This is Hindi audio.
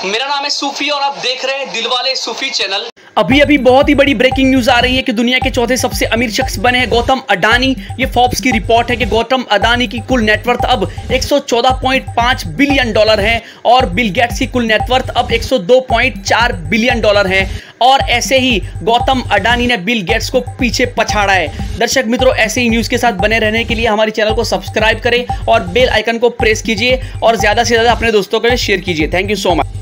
मेरा नाम है सूफी और आप देख रहे हैं दिलवाले सूफी चैनल। अभी बहुत ही बड़ी ब्रेकिंग न्यूज आ रही है कि दुनिया के चौथे सबसे अमीर शख्स बने हैं गौतम अडानी। ये फोर्ब्स की रिपोर्ट है कि गौतम अडानी की कुल नेटवर्थ अब 114.5 बिलियन डॉलर है और बिल गेट्स की कुल नेटवर्थ अब 102.4 बिलियन डॉलर है। और ऐसे ही गौतम अडानी ने बिल गेट्स को पीछे पछाड़ा है। दर्शक मित्रों, ऐसे ही न्यूज के साथ बने रहने के लिए हमारे चैनल को सब्सक्राइब करें और बेल आइकन को प्रेस कीजिए और ज्यादा से ज्यादा अपने दोस्तों के लिए शेयर कीजिए। Thank you so much.